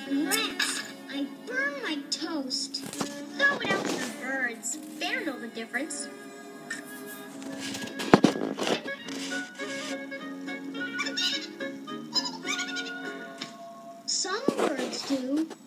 Rats! I burned my toast. Throw it out to the birds. They'll know the difference. Some birds do.